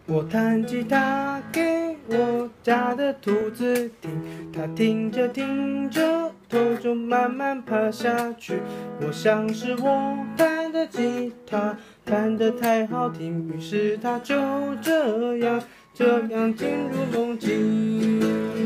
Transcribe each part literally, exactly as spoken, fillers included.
我弹吉他给我家的兔子听，它听着听着头就慢慢趴下去。我想是我弹的吉他弹得太好听，于是它就这样这样进入梦境。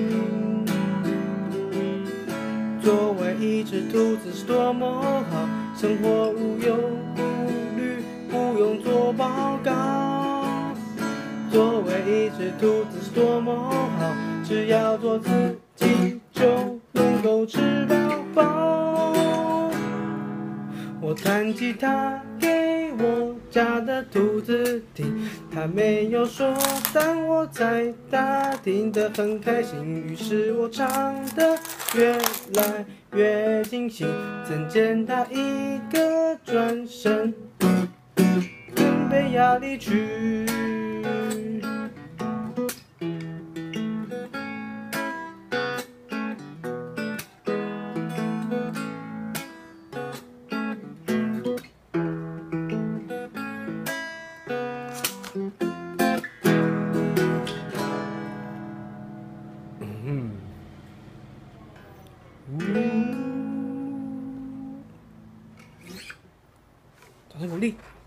作为一只兔子是多么好，生活无忧无虑，不用做报告。作为一只兔子是多么好，只要做自己就能够吃饱饱。我弹吉他给我家的兔子听，它没有说，但我猜它听得很开心。于是我唱得越来越尽兴，曾见它一个转身，准备要离去。嗯，掌声鼓励。